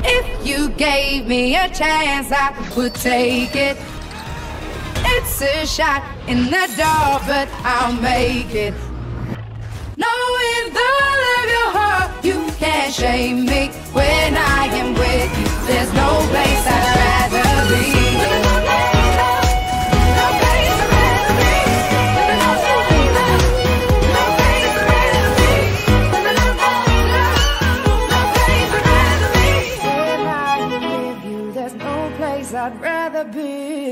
If you gave me a chance, I would take it. It's a shot in the dark, but I'll make it. Knowing the love of your heart, you can't shame me. When I am with you, there's no place I'd rather be. No place I'd rather be. No place I'd rather be. No place I'd rather be. When I am with you, there's no place I'd rather be.